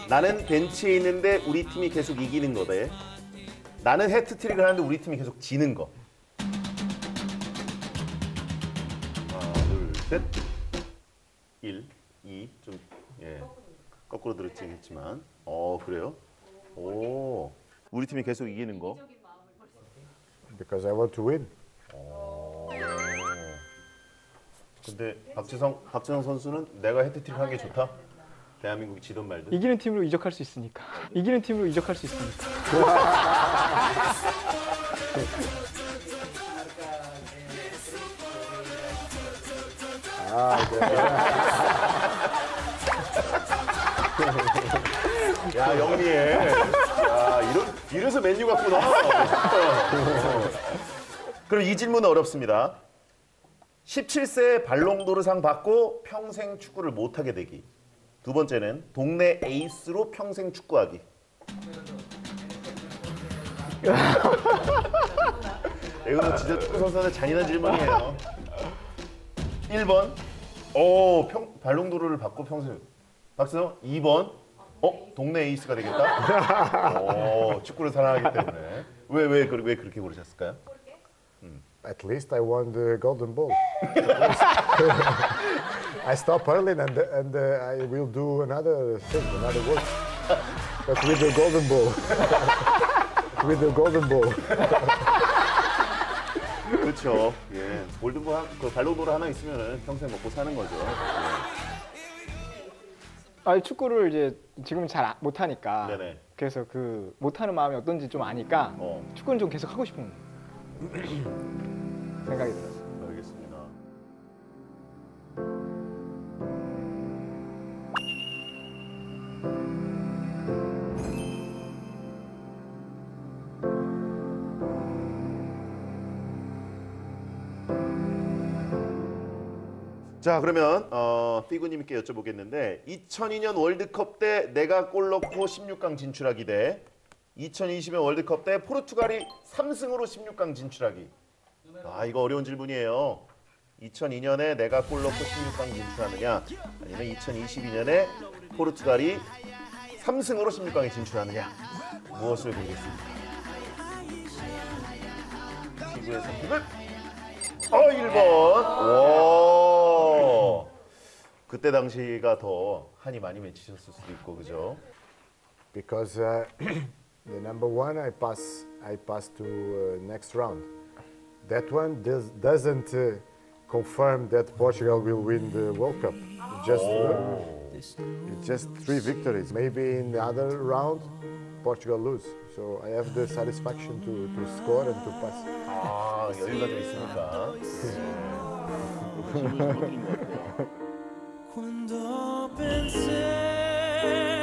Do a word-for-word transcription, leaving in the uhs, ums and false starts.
나는 벤치에 있는데 우리 팀이 계속 이기는 거 대 나는 해트트릭을 하는데 우리 팀이 계속 지는 거. 하나, 둘, 셋. 일, 이, 좀 예. 거꾸로 들었지만. 어, 그래요? 오. 우리 팀이 계속 이기는 거. Because I want to win. 오. 근데 박지성 박지성 선수는 내가 해트트릭 하는 게 좋다. 대한민국이 지던 말든. 이기는 팀으로 이적할 수 있으니까. 이기는 팀으로 이적할 수 있으니까. Ah, 야, 영리해. 야, 이런 이래서 맨유 같구나. 그럼 이 질문은 어렵습니다. 십칠 세 발롱도르상 받고 평생 축구를 못하게 되기. 두 번째는 동네 에이스로 평생 축구하기. 이거는 진짜 축구 선수한테 잔인한 질문이에요. 일 번, 오, 평, 발롱도르를 받고 평생. 박수영, 이 번, 어, 동네 에이스가 되겠다? 오, 축구를 사랑하기 때문에. 왜, 왜, 왜 그렇게 고르셨을까요? at least I won the golden ball. I stop early and and uh, I will do another thing, another work. But with the golden ball. with the golden ball. 그렇죠. 예, 골든볼 한, 그 발롱도르 하나 있으면 평생 먹고 사는 거죠. 예. 아, 축구를 이제 지금 잘 못하니까. 네네. 그래서 그 못하는 마음이 어떤지 좀 아니까 어. 축구는 좀 계속 하고 싶은 생각이 들었어요. 알겠습니다. 자, 그러면 어, 피구님께 여쭤보겠는데 이천이 년 월드컵 때 내가 골 넣고 십육 강 진출하기 대 이천이십 년 월드컵 때 포르투갈이 삼 승으로 십육 강 진출하기. 아, 이거 어려운 질문이에요. 이천이 년에 내가 골 넣고 십육 강 진출하느냐 아니면 이천이십이 년에 포르투갈이 삼 승으로 십육 강에 진출하느냐. 무엇을 고르겠습니까? 피구의 선택은 어, 일 번. 오. 그때 당시가 더 한이 많이 맺히셨을 수도 있고, 그죠? Because uh, the number one I pass I pass to uh, next round. That one does, doesn't uh, confirm that Portugal will win the World Cup. It just uh, it's just three victories. Maybe in the other round Portugal lose. So I have the satisfaction to, to score and to pass. 아, 여유가 좀 있으니까. Quando pensei